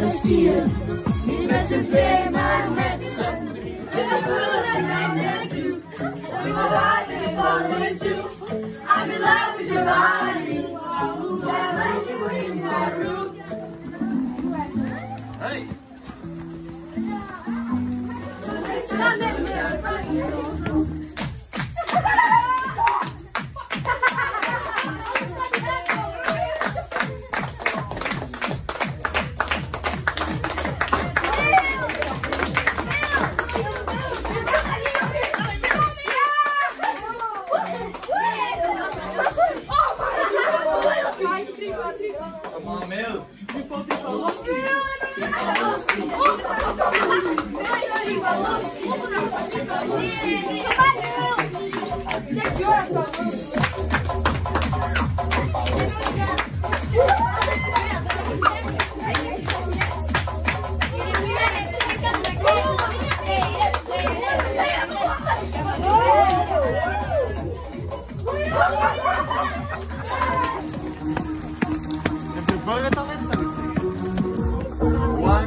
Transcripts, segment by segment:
z'n vier. Niet met z'n twee, maar met z'n drie. It's a cool and night and two. We go riding and falling too. I'm in love with your body. Just like you in my room. Hey! Come on, Mel.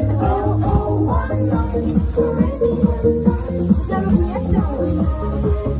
Ze zijn nog niet echt